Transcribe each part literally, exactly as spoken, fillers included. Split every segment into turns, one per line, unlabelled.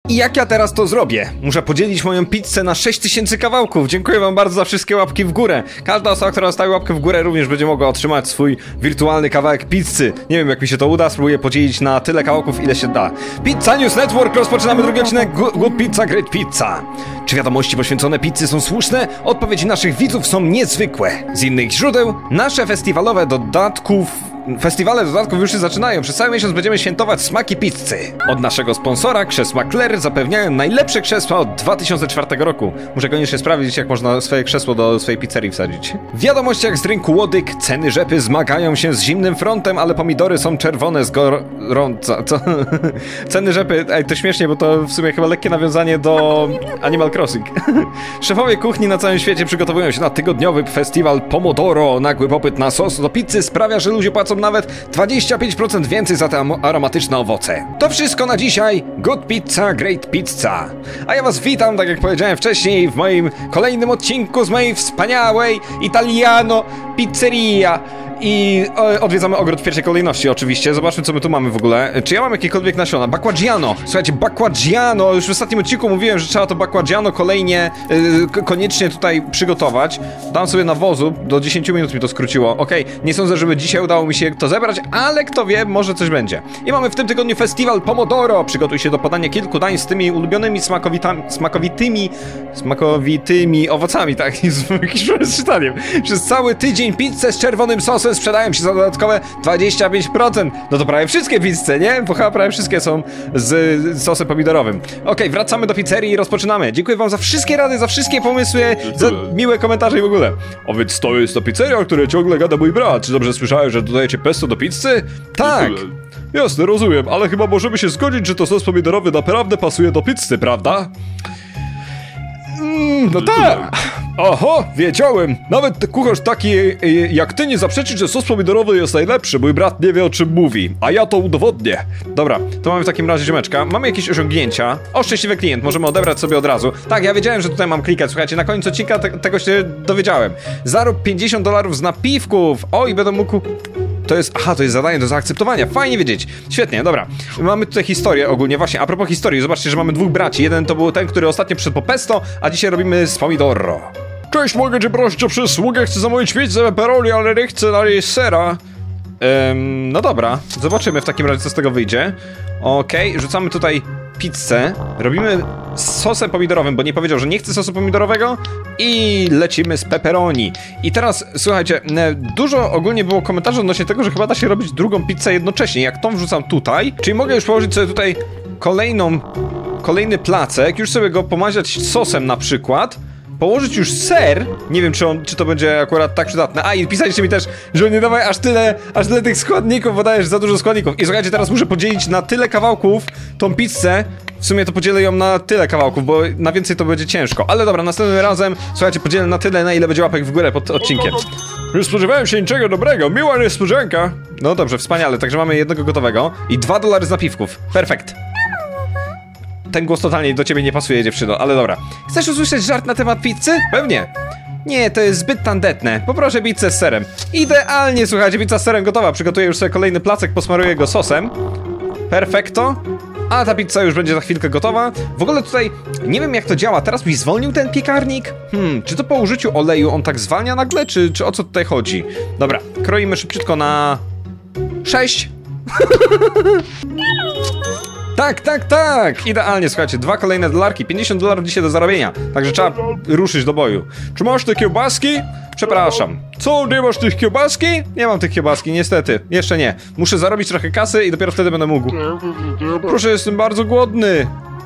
I jak ja teraz to zrobię? Muszę podzielić moją pizzę na sześć tysięcy kawałków. Dziękuję wam bardzo za wszystkie łapki w górę. Każda osoba, która zostawi łapkę w górę, również będzie mogła otrzymać swój wirtualny kawałek pizzy. Nie wiem, jak mi się to uda, spróbuję podzielić na tyle kawałków, ile się da. Pizza News Network, rozpoczynamy drugi odcinek Good Pizza, Great Pizza. Czy wiadomości poświęcone pizzy są słuszne? Odpowiedzi naszych widzów są niezwykłe. Z innych źródeł, nasze festiwalowe dodatków... Festiwale dodatków już się zaczynają. Przez cały miesiąc będziemy świętować smaki pizzy. Od naszego sponsora krzesła Kler zapewniają najlepsze krzesła od dwa tysiące czwartego roku. Muszę koniecznie sprawdzić, jak można swoje krzesło do swojej pizzerii wsadzić. W wiadomościach z rynku Łodyg ceny rzepy zmagają się z zimnym frontem, ale pomidory są czerwone z gorąca. Co? Ceny rzepy, ej, to śmiesznie, bo to w sumie chyba lekkie nawiązanie do Animal Crossing. Szefowie kuchni na całym świecie przygotowują się na tygodniowy festiwal Pomodoro. Nagły popyt na sos do pizzy sprawia, że ludzie płacą nawet dwadzieścia pięć procent więcej za te aromatyczne owoce. To wszystko na dzisiaj. Good Pizza, Great Pizza. A ja was witam, tak jak powiedziałem wcześniej, w moim kolejnym odcinku z mojej wspaniałej Italiano Pizzeria. I o, odwiedzamy ogród w pierwszej kolejności oczywiście. Zobaczmy, co my tu mamy w ogóle. Czy ja mam jakiekolwiek nasiona? Bacquagiano. Słuchajcie, bacquagiano. Już w ostatnim odcinku mówiłem, że trzeba to bacquagiano kolejnie yy, koniecznie tutaj przygotować. Dam sobie nawozu. Do dziesięciu minut mi to skróciło. Okej, okay. Nie sądzę, żeby dzisiaj udało mi się to zebrać, ale kto wie, może coś będzie. I mamy w tym tygodniu festiwal Pomodoro. Przygotuj się do podania kilku dań z tymi ulubionymi smakowitami, smakowitymi smakowitymi owocami, tak? Z jakimś czytaniem. Przez cały tydzień pizzę z czerwonym sosem sprzedają się za dodatkowe dwadzieścia pięć procent. No to prawie wszystkie pizze, nie? Bo chyba prawie wszystkie są z sosem pomidorowym. Okej, okay, wracamy do pizzerii i rozpoczynamy. Dziękuję wam za wszystkie rady, za wszystkie pomysły, za miłe komentarze i w ogóle. A więc to jest ta pizzeria, o której ciągle gada mój brat. Czy dobrze słyszałem, że dodajecie pesto do pizzy? Tak! Jasne, rozumiem, ale chyba możemy się zgodzić, że to sos pomidorowy naprawdę pasuje do pizzy, prawda? Mm, no tak! Oho, wiedziałem! Nawet kucharz taki jak ty nie zaprzeczy, że sos pomidorowy jest najlepszy. Mój brat nie wie, o czym mówi, a ja to udowodnię. Dobra, to mamy w takim razie ziomeczka. Mamy jakieś osiągnięcia. O, szczęśliwy klient, możemy odebrać sobie od razu. Tak, ja wiedziałem, że tutaj mam klikać. Słuchajcie, na końcu odcinka te tego się dowiedziałem. Zarób pięćdziesiąt dolarów z napiwków. O, i będę mógł... To jest, aha, to jest zadanie do zaakceptowania. Fajnie wiedzieć. Świetnie, dobra. Mamy tutaj historię ogólnie. Właśnie, a propos historii, zobaczcie, że mamy dwóch braci. Jeden to był ten, który ostatnio przyszedł po pesto, a dzisiaj robimy z pomidoro. Cześć, mogę cię prosić o przysługę? Chcę zamówić pizzę pepperoni, ale nie chcę dalej sera. Ym, no dobra, zobaczymy w takim razie, co z tego wyjdzie. Okej, okay, rzucamy tutaj pizzę. Robimy z sosem pomidorowym, bo nie powiedział, że nie chce sosu pomidorowego. I lecimy z pepperoni. I teraz, słuchajcie, dużo ogólnie było komentarzy odnośnie tego, że chyba da się robić drugą pizzę jednocześnie. Jak tą wrzucam tutaj, czyli mogę już położyć sobie tutaj kolejną, kolejny placek, już sobie go pomaziać sosem na przykład. Położyć już ser, nie wiem, czy, on, czy to będzie akurat tak przydatne. A i pisaliście mi też, że nie dawaj aż tyle, aż tyle tych składników, bo dajesz za dużo składników. I słuchajcie, teraz muszę podzielić na tyle kawałków tą pizzę. W sumie to podzielę ją na tyle kawałków, bo na więcej to będzie ciężko. Ale dobra, następnym razem, słuchajcie, podzielę na tyle, na ile będzie łapek w górę pod odcinkiem. Nie spodziewałem się niczego dobrego, miła niespodzianka. No dobrze, wspaniale, także mamy jednego gotowego. I dwa dolary z napiwków. Perfekt. Ten głos totalnie do ciebie nie pasuje, dziewczyno, ale dobra. Chcesz usłyszeć żart na temat pizzy? Pewnie. Nie, to jest zbyt tandetne. Poproszę pizzę z serem. Idealnie, słuchajcie, pizza z serem gotowa. Przygotuję już sobie kolejny placek, posmaruję go sosem. Perfekto. A ta pizza już będzie za chwilkę gotowa. W ogóle tutaj, nie wiem jak to działa. Teraz mi zwolnił ten piekarnik? Hmm, czy to po użyciu oleju on tak zwalnia nagle, czy, czy o co tutaj chodzi? Dobra, kroimy szybciutko na... sześć. Tak, tak, tak! Idealnie, słuchajcie, dwa kolejne dolarki, pięćdziesiąt dolarów dzisiaj do zarobienia. Także trzeba ruszyć do boju. Czy masz te kiełbaski? Przepraszam. Co, nie masz tych kiełbaski? Nie mam tych kiełbaski, niestety. Jeszcze nie. Muszę zarobić trochę kasy i dopiero wtedy będę mógł. Proszę, jestem bardzo głodny.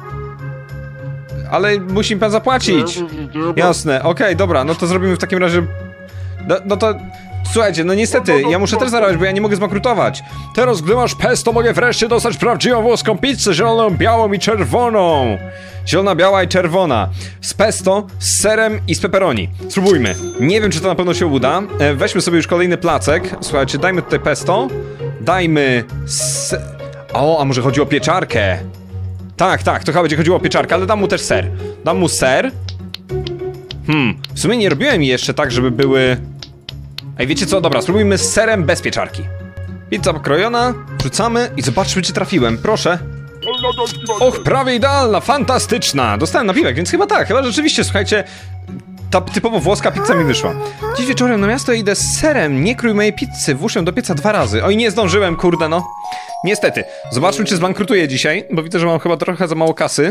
Ale musi mi pan zapłacić. Jasne, okej, okay, dobra, no to zrobimy w takim razie... No, no to... Słuchajcie, no niestety, ja muszę też zarobić, bo ja nie mogę zbankrutować. Teraz, gdy masz pesto, mogę wreszcie dostać prawdziwą włoską pizzę, zieloną, białą i czerwoną. Zielona, biała i czerwona. Z pesto, z serem i z pepperoni. Spróbujmy. Nie wiem, czy to na pewno się uda. E, weźmy sobie już kolejny placek. Słuchajcie, dajmy tutaj pesto. Dajmy... Se... O, a może chodzi o pieczarkę? Tak, tak, to chyba będzie chodziło o pieczarkę, ale dam mu też ser. Dam mu ser. Hmm, w sumie nie robiłem jeszcze tak, żeby były... Ej, wiecie co? Dobra, spróbujmy z serem bez pieczarki. Pizza pokrojona, wrzucamy i zobaczmy, czy trafiłem. Proszę. Och, prawie idealna, fantastyczna. Dostałem napiwek, więc chyba tak, chyba rzeczywiście, słuchajcie, ta typowo włoska pizza mi wyszła. Dziś wieczorem na miasto idę z serem, nie krój mojej pizzy, włóżę do pieca dwa razy. Oj, nie zdążyłem, kurde no. Niestety. Zobaczmy, czy zbankrutuję dzisiaj, bo widzę, że mam chyba trochę za mało kasy.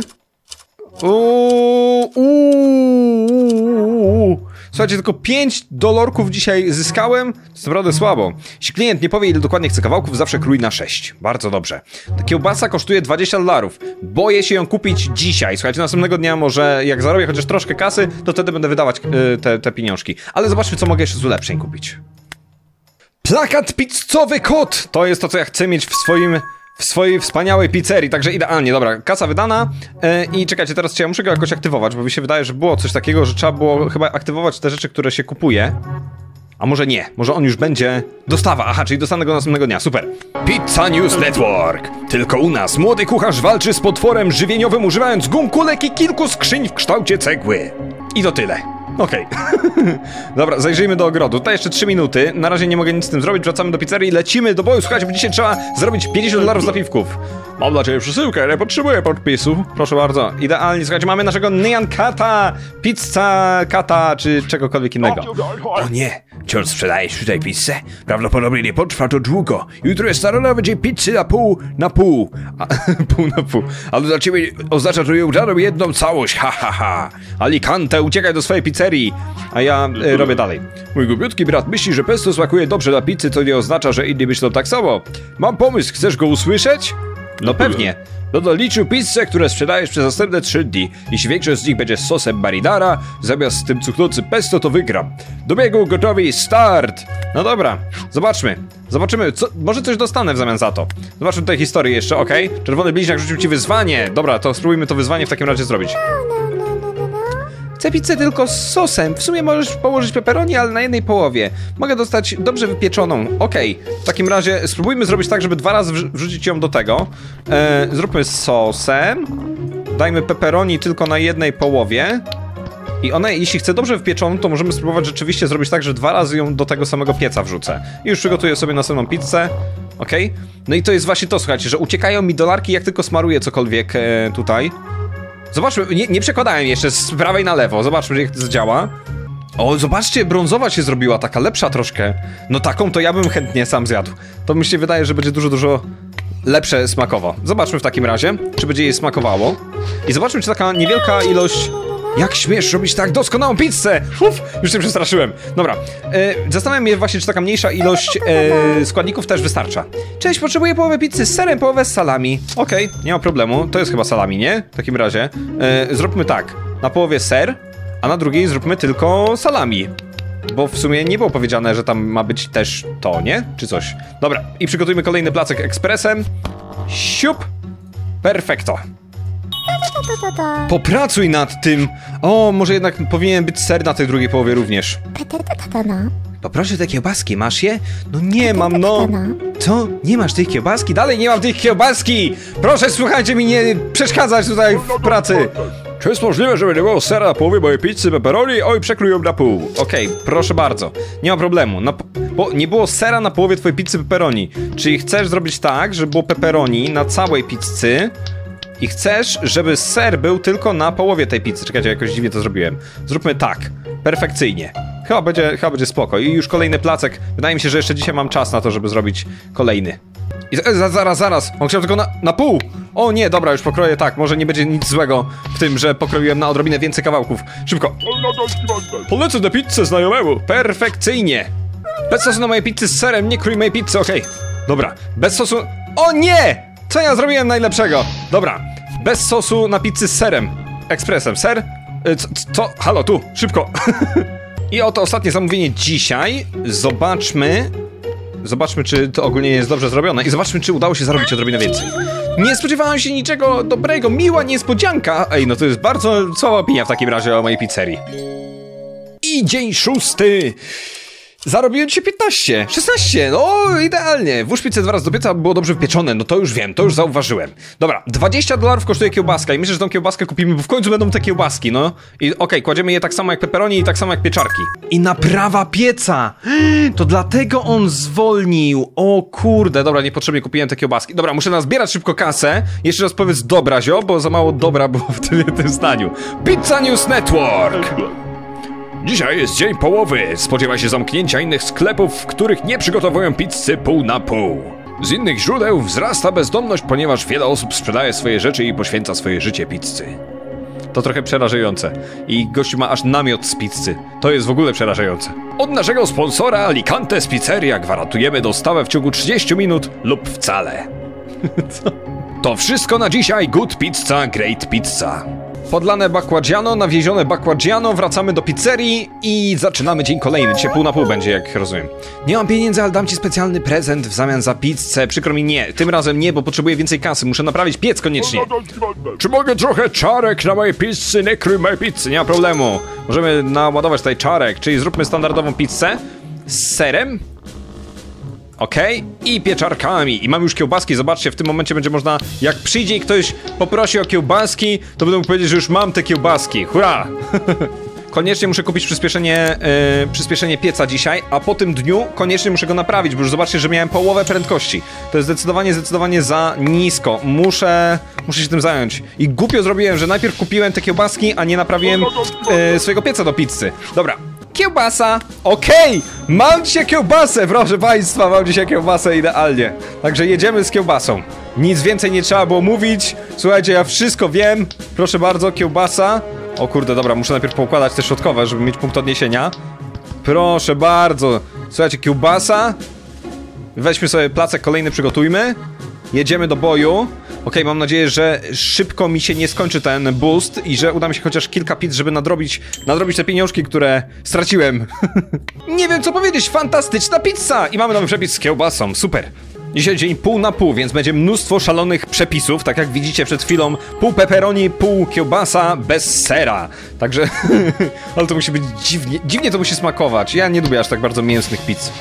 Uuu, uuu. Słuchajcie, tylko pięć dolarków dzisiaj zyskałem. To jest naprawdę słabo. Jeśli klient nie powie, ile dokładnie chce kawałków, zawsze krój na sześć. Bardzo dobrze. Ta kiełbasa kosztuje dwadzieścia dolarów. Boję się ją kupić dzisiaj. Słuchajcie, następnego dnia może jak zarobię chociaż troszkę kasy, to wtedy będę wydawać yy, te, te pieniążki. Ale zobaczmy, co mogę jeszcze z ulepszeń kupić. Plakat pizzowy kot! To jest to, co ja chcę mieć w swoim... w swojej wspaniałej pizzerii, także idealnie, dobra, kasa wydana yy, i czekajcie, teraz czy ja muszę go jakoś aktywować, bo mi się wydaje, że było coś takiego, że trzeba było chyba aktywować te rzeczy, które się kupuje. A może nie, może on już będzie dostawa, aha, czyli dostanę go następnego dnia, super. Pizza News Network. Tylko u nas młody kucharz walczy z potworem żywieniowym, używając gum, kulek i kilku skrzyń w kształcie cegły. I to tyle. Okej. Okay. Dobra, zajrzyjmy do ogrodu. Tutaj jeszcze trzy minuty. Na razie nie mogę nic z tym zrobić. Wracamy do pizzerii i lecimy do boju. Słuchajcie, bo dzisiaj trzeba zrobić pięćdziesiąt dolarów z napiwków. Mam dla ciebie przesyłkę, nie potrzebuję podpisu. Proszę bardzo. Idealnie. Słuchajcie, mamy naszego Nyan Kata, pizza Kata, czy czegokolwiek innego.
O nie, wciąż sprzedajesz tutaj pizzę? Prawdopodobnie nie potrwa to długo. Jutro jest rano, będzie pizzy na pół, na pół.
A, pół na pół.
Ale dla ciebie oznacza to nieudaną jedną całość, ha ha ha.
Alicante, uciekaj do swojej pizzerii. A ja y, robię dalej.
Mój głupiutki brat myśli, że pesto smakuje dobrze na pizzy, to nie oznacza, że inni myślą tak samo. Mam pomysł, chcesz go usłyszeć?
No pewnie.
No to liczył pizzę, które sprzedajesz przez następne trzy dni. Jeśli większość z nich będzie z sosem marinara, zamiast tym cuchnącym pesto, to wygram. Do biegu gotowi, start!
No dobra, zobaczmy. Zobaczymy, co, może coś dostanę w zamian za to. Zobaczmy tutaj historię jeszcze, okej? Okay? Czerwony bliźniak rzucił ci wyzwanie. Dobra, to spróbujmy to wyzwanie w takim razie zrobić. Chcę pizzę tylko z sosem. W sumie możesz położyć pepperoni, ale na jednej połowie. Mogę dostać dobrze wypieczoną. Okej. Okay. W takim razie spróbujmy zrobić tak, żeby dwa razy wrzucić ją do tego. E, zróbmy z sosem. Dajmy pepperoni tylko na jednej połowie. I ona, jeśli chce dobrze wypieczoną, to możemy spróbować rzeczywiście zrobić tak, że dwa razy ją do tego samego pieca wrzucę. I już przygotuję sobie następną pizzę. Okej. Okay. No i to jest właśnie to, słuchajcie, że uciekają mi dolarki, jak tylko smaruję cokolwiek e, tutaj. Zobaczmy, nie, nie przekładałem jeszcze z prawej na lewo, zobaczmy jak to działa. O, zobaczcie, brązowa się zrobiła, taka lepsza troszkę. No taką to ja bym chętnie sam zjadł. To mi się wydaje, że będzie dużo, dużo lepsze smakowo. Zobaczmy w takim razie, czy będzie jej smakowało. I zobaczmy, czy taka niewielka ilość... Jak śmiesz robić tak doskonałą pizzę? Uf, już się przestraszyłem. Dobra, e, zastanawiam się właśnie, czy taka mniejsza ilość e, składników też wystarcza. Cześć, potrzebuję połowę pizzy z serem, połowę z salami. Okej, okay, nie ma problemu, to jest chyba salami, nie? W takim razie e, zróbmy tak, na połowie ser, a na drugiej zróbmy tylko salami. Bo w sumie nie było powiedziane, że tam ma być też to, nie? Czy coś. Dobra, i przygotujmy kolejny placek ekspresem. Siup. Perfekto. Popracuj nad tym! O, może jednak powinien być ser na tej drugiej połowie również. Poproszę te kiełbaski, masz je? No nie mam, no. Co? Nie masz tej kiełbaski? Dalej nie mam tej kiełbaski! Proszę, słuchajcie mi, nie przeszkadzać tutaj w pracy.
Czy jest możliwe, żeby nie było sera na połowie mojej pizzy pepperoni? Oj, przekrój ją na pół.
Okej, okay, proszę bardzo. Nie ma problemu. Na, bo nie było sera na połowie twojej pizzy pepperoni. Czyli chcesz zrobić tak, żeby było pepperoni na całej pizzy i chcesz, żeby ser był tylko na połowie tej pizzy. Czekajcie, jakoś dziwnie to zrobiłem. Zróbmy tak. Perfekcyjnie. Chyba będzie, chyba będzie spoko. I już kolejny placek. Wydaje mi się, że jeszcze dzisiaj mam czas na to, żeby zrobić kolejny. I zaraz, zaraz, zaraz. On chciał tylko na, na pół. O nie, dobra, już pokroję tak. Może nie będzie nic złego w tym, że pokroiłem na odrobinę więcej kawałków. Szybko. Polecę na pizzę znajomemu. Perfekcyjnie. Bez sosu na mojej pizzy z serem. Nie krój mojej pizzy, okej. Okay. Dobra. Bez sosu... O nie! Co ja zrobiłem najlepszego? Dobra. Bez sosu na pizzy z serem. Ekspresem. Ser? Co? co? Halo, tu. Szybko. I oto ostatnie zamówienie dzisiaj. Zobaczmy... Zobaczmy, czy to ogólnie jest dobrze zrobione i zobaczmy, czy udało się zarobić odrobinę więcej. Nie spodziewałem się niczego dobrego, miła niespodzianka. Ej, no to jest bardzo słaba opinia w takim razie o mojej pizzerii. I dzień szósty. Zarobiłem dzisiaj piętnaście, szesnaście, no idealnie. Włóż pizzę dwa razy do pieca, aby było dobrze wypieczone, no to już wiem, to już zauważyłem. Dobra, dwadzieścia dolarów kosztuje kiełbaska i myślę, że tą kiełbaskę kupimy, bo w końcu będą te kiełbaski, no. I okej, okay, kładziemy je tak samo jak pepperoni i tak samo jak pieczarki. I naprawa pieca! To dlatego on zwolnił. O kurde, dobra, niepotrzebnie kupiłem te kiełbaski. Dobra, muszę nazbierać szybko kasę. Jeszcze raz powiedz dobra, zio, bo za mało dobra było w tym, tym zdaniu. Pizza News Network!
Dzisiaj jest dzień połowy. Spodziewa się zamknięcia innych sklepów, w których nie przygotowują pizzy pół na pół. Z innych źródeł wzrasta bezdomność, ponieważ wiele osób sprzedaje swoje rzeczy i poświęca swoje życie pizzy.
To trochę przerażające. I gościu ma aż namiot z pizzy. To jest w ogóle przerażające.
Od naszego sponsora Alicantes Pizzeria gwarantujemy dostawę w ciągu trzydziestu minut lub wcale.
Co?
To wszystko na dzisiaj. Good pizza, great pizza.
Podlane bakładziano, nawiezione bakładziano, wracamy do pizzerii i zaczynamy dzień kolejny. Dzisiaj pół na pół będzie, jak rozumiem. Nie mam pieniędzy, ale dam ci specjalny prezent w zamian za pizzę. Przykro mi, nie. Tym razem nie, bo potrzebuję więcej kasy. Muszę naprawić piec koniecznie.
Czy mogę trochę czarek na mojej pizzy? Nie krój mojej pizzy.
Nie ma problemu. Możemy naładować tutaj czarek, czyli zróbmy standardową pizzę z serem. Okej, okay. I pieczarkami. I mam już kiełbaski, zobaczcie, w tym momencie będzie można, jak przyjdzie i ktoś poprosi o kiełbaski, to będę mógł powiedzieć, że już mam te kiełbaski. Hurra! Koniecznie muszę kupić przyspieszenie, yy, przyspieszenie pieca dzisiaj, a po tym dniu koniecznie muszę go naprawić, bo już zobaczcie, że miałem połowę prędkości. To jest zdecydowanie, zdecydowanie za nisko. Muszę, muszę się tym zająć. I głupio zrobiłem, że najpierw kupiłem te kiełbaski, a nie naprawiłem yy, swojego pieca do pizzy. Dobra. Kiełbasa! Okej! Okay. Mam dzisiaj kiełbasę, proszę państwa, mam dzisiaj kiełbasę idealnie. Także jedziemy z kiełbasą. Nic więcej nie trzeba było mówić. Słuchajcie, ja wszystko wiem. Proszę bardzo, kiełbasa. O kurde, dobra, muszę najpierw poukładać te środkowe, żeby mieć punkt odniesienia. Proszę bardzo. Słuchajcie, kiełbasa. Weźmy sobie placek kolejny, przygotujmy. Jedziemy do boju. Okej, okay, mam nadzieję, że szybko mi się nie skończy ten boost i że uda mi się chociaż kilka pizz, żeby nadrobić, nadrobić te pieniążki, które straciłem. Nie wiem co powiedzieć, fantastyczna pizza! I mamy nowy przepis z kiełbasą, super. Dzisiaj dzień pół na pół, więc będzie mnóstwo szalonych przepisów, tak jak widzicie przed chwilą. Pół pepperoni, pół kiełbasa bez sera. Także, ale to musi być dziwnie, dziwnie to musi smakować. Ja nie lubię aż tak bardzo mięsnych pizz.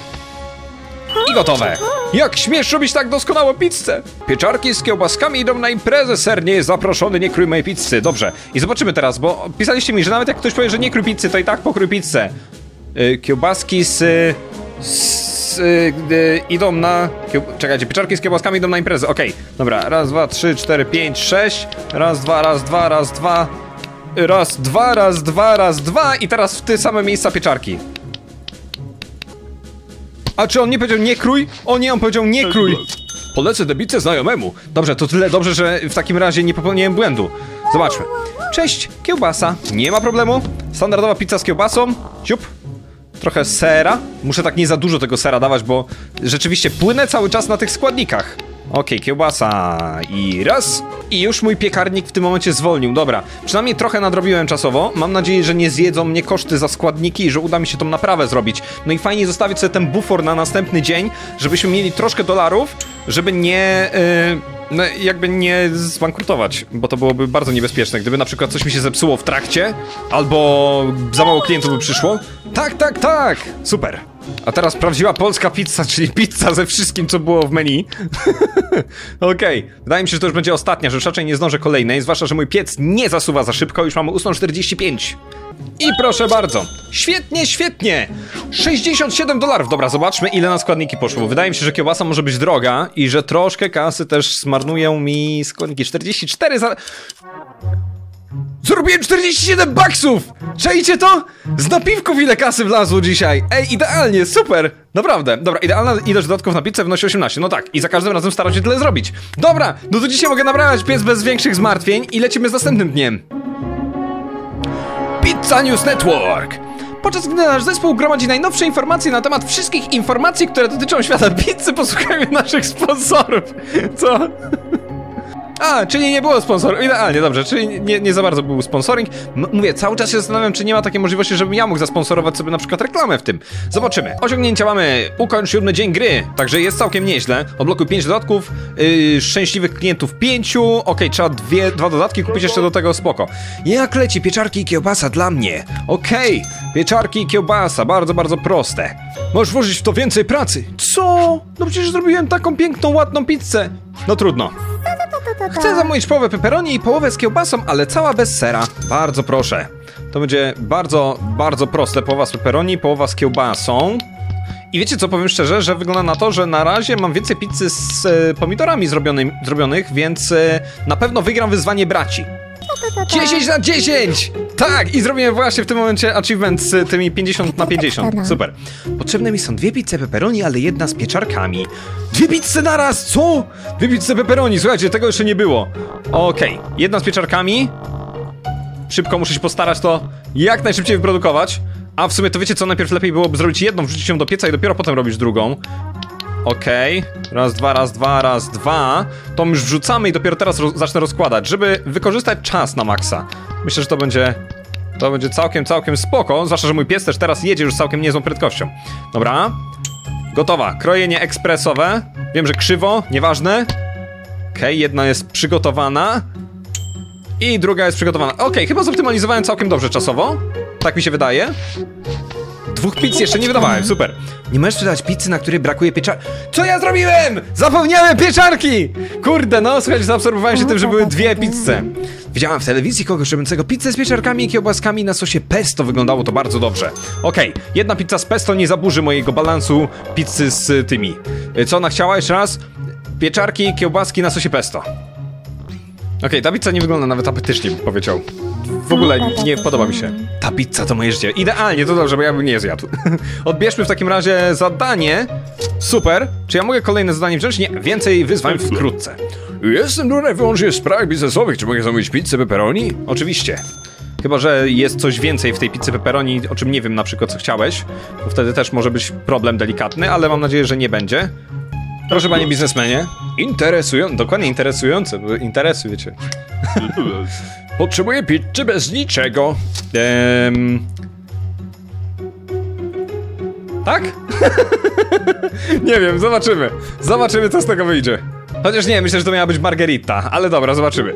I gotowe! Jak śmiesz robić tak doskonałą pizzę? Pieczarki z kiełbaskami idą na imprezę, ser nie jest zaproszony, nie krój mojej pizzy. Dobrze, i zobaczymy teraz, bo pisaliście mi, że nawet jak ktoś powie, że nie krój pizzy, to i tak pokrój pizzę. Yy, kiełbaski z... z yy, idą na... Kieł... Czekajcie, pieczarki z kiełbaskami idą na imprezę, okej. Okay. Dobra, raz, dwa, trzy, cztery, pięć, sześć. Raz, dwa, raz, dwa, raz, dwa. Raz, dwa, raz, dwa, raz, dwa. I teraz w te same miejsca pieczarki. A czy on nie powiedział nie krój? O nie, on powiedział nie krój.
Polecę debicę znajomemu.
Dobrze, to tyle dobrze, że w takim razie nie popełniłem błędu. Zobaczmy. Cześć, kiełbasa. Nie ma problemu. Standardowa pizza z kiełbasą. Ciup. Trochę sera. Muszę tak nie za dużo tego sera dawać, bo rzeczywiście płynę cały czas na tych składnikach. Okej, okay, kiełbasa i raz. I już mój piekarnik w tym momencie zwolnił, dobra. Przynajmniej trochę nadrobiłem czasowo. Mam nadzieję, że nie zjedzą mnie koszty za składniki i że uda mi się tą naprawę zrobić. No i fajnie zostawić sobie ten bufor na następny dzień, żebyśmy mieli troszkę dolarów, żeby nie... Yy... No jakby nie zbankrutować, bo to byłoby bardzo niebezpieczne, gdyby na przykład coś mi się zepsuło w trakcie, albo za mało klientów by przyszło. Tak, tak, tak! Super! A teraz prawdziwa polska pizza, czyli pizza ze wszystkim, co było w menu. Okej, okay. Wydaje mi się, że to już będzie ostatnia, że raczej nie zdążę kolejnej, zwłaszcza, że mój piec nie zasuwa za szybko, już mamy ósmą czterdzieści pięć. I proszę bardzo. Świetnie, świetnie. sześćdziesiąt siedem dolarów. Dobra, zobaczmy, ile na składniki poszło. Wydaje mi się, że kiełbasa może być droga i że troszkę kasy też zmarnują mi składniki. czterdzieści cztery za... Zrobiłem czterdzieści siedem baksów! Czajcie to? Z napiwków ile kasy wlazło dzisiaj. Ej, idealnie, super. Naprawdę. Dobra, idealna ilość dodatków na pizzę wynosi osiemnaście. No tak, i za każdym razem staram się tyle zrobić. Dobra, no to dzisiaj mogę naprawiać piec bez większych zmartwień i lecimy z następnym dniem. Pizza News Network! Podczas gdy nasz zespół gromadzi najnowsze informacje na temat wszystkich informacji, które dotyczą świata pizzy, posłuchajmy naszych sponsorów. Co? A, czyli nie było sponsoru. Idealnie, dobrze, czyli nie, nie za bardzo był sponsoring. M mówię, cały czas się zastanawiam, czy nie ma takiej możliwości, żebym ja mógł zasponsorować sobie na przykład reklamę w tym. Zobaczymy. Osiągnięcia mamy. Ukończ siódmy dzień gry. Także jest całkiem nieźle. Odblokuj pięć dodatków. Yy, szczęśliwych klientów pięciu. Okej, okay, trzeba dwie, dwa dodatki kupić jeszcze do tego, spoko. Jak leci pieczarki i kiełbasa dla mnie. Okej, okay. Pieczarki i kiełbasa. Bardzo, bardzo proste.
Możesz włożyć w to więcej pracy.
Co? No przecież zrobiłem taką piękną, ładną pizzę. No trudno. Chcę zamówić połowę pepperoni i połowę z kiełbasą, ale cała bez sera. Bardzo proszę. To będzie bardzo, bardzo proste. Połowa z pepperoni, połowa z kiełbasą. I wiecie co, powiem szczerze, że wygląda na to, że na razie mam więcej pizzy z e, pomidorami zrobiony, zrobionych, więc e, na pewno wygram wyzwanie braci. dziesięć na dziesięć! Tak! I zrobiłem właśnie w tym momencie achievement z tymi pięćdziesiąt na pięćdziesiąt. Super. Potrzebne mi są dwie pizze pepperoni, ale jedna z pieczarkami. Dwie pizze naraz! Co? Dwie pizze pepperoni, słuchajcie, tego jeszcze nie było. Okej, okay. Jedna z pieczarkami. Szybko muszę się postarać to jak najszybciej wyprodukować. A w sumie to wiecie co, najpierw lepiej byłoby zrobić jedną, wrzucić ją do pieca i dopiero potem robić drugą. Okej, okay. Raz, dwa, raz, dwa, raz, dwa. To już wrzucamy i dopiero teraz roz zacznę rozkładać, żeby wykorzystać czas na maksa. Myślę, że to będzie... To będzie całkiem, całkiem spoko. Zwłaszcza, że mój pies też teraz jedzie już z całkiem niezłą prędkością. Dobra. Gotowa. Krojenie ekspresowe. Wiem, że krzywo, nieważne. Okej, okay, jedna jest przygotowana. I druga jest przygotowana. Okej, okay, chyba zoptymalizowałem całkiem dobrze czasowo. Tak mi się wydaje. Dwóch pizz jeszcze nie wydawałem, super. Nie możesz sprzedać pizzy, na której brakuje pieczarki. Co ja zrobiłem? Zapomniałem pieczarki! Kurde, no słuchajcie, zaabsorbowałem się tym, że były dwie pizze. Widziałem w telewizji kogoś robiącego pizzę z pieczarkami i kiełbaskami na sosie pesto. Wyglądało to bardzo dobrze. Okej, okay, jedna pizza z pesto nie zaburzy mojego balansu pizzy z tymi. Co ona chciała? Jeszcze raz? Pieczarki, kiełbaski na sosie pesto. Okej, okay, ta pizza nie wygląda nawet apetycznie, bym powiedział. W ogóle nie podoba mi się. Ta pizza to moje życie. Idealnie, to dobrze, bo ja bym nie zjadł. Odbierzmy w takim razie zadanie. Super. Czy ja mogę kolejne zadanie wziąć? Nie, więcej wyzwań wkrótce.
Jestem tutaj wyłącznie w sprawach biznesowych. Czy mogę zamówić pizzę pepperoni?
Oczywiście. Chyba że jest coś więcej w tej pizzy pepperoni, o czym nie wiem na przykład co chciałeś. Bo wtedy też może być problem delikatny, ale mam nadzieję, że nie będzie. Proszę panie biznesmenie. Interesujące, dokładnie interesujące, bo interesujecie.
Potrzebuję pizzy bez niczego.
Ehm... Tak? Nie wiem, zobaczymy. Zobaczymy, co z tego wyjdzie. Chociaż nie, myślę, że to miała być margherita, ale dobra, zobaczymy.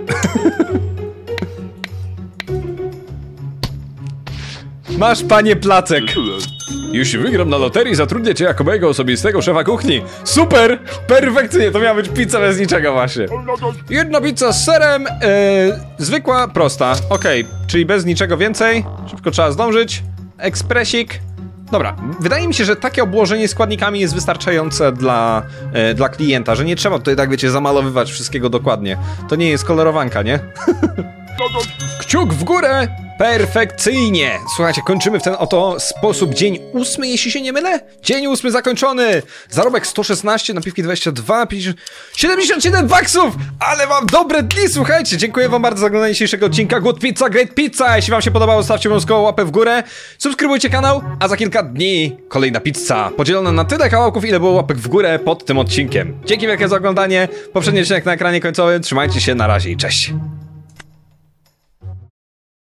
Masz, panie Placek.
Jeśli wygram na loterii, zatrudnię cię jako mojego osobistego szefa kuchni.
Super! Perfekcyjnie, to miała być pizza bez niczego właśnie. Jedna pizza z serem, yy, zwykła, prosta. Okej, okay, czyli bez niczego więcej. Szybko trzeba zdążyć. Ekspresik. Dobra, wydaje mi się, że takie obłożenie składnikami jest wystarczające dla, yy, dla klienta, że nie trzeba tutaj, tak wiecie, zamalowywać wszystkiego dokładnie. To nie jest kolorowanka, nie? Kciuk w górę! Perfekcyjnie! Słuchajcie, kończymy w ten oto sposób dzień ósmy, jeśli się nie mylę? Dzień ósmy zakończony! Zarobek sto szesnaście, napiwki dwadzieścia dwa, pięćdziesiąt, siedemdziesiąt siedem baksów! Ale mam dobre dni, słuchajcie! Dziękuję wam bardzo za oglądanie dzisiejszego odcinka Good Pizza, Great Pizza! Jeśli wam się podobało, zostawcie obowiązkowo łapę w górę, subskrybujcie kanał, a za kilka dni kolejna pizza, podzielona na tyle kawałków, ile było łapek w górę pod tym odcinkiem. Dzięki wielkie za oglądanie, poprzedni odcinek na ekranie końcowym, trzymajcie się, na razie i cześć!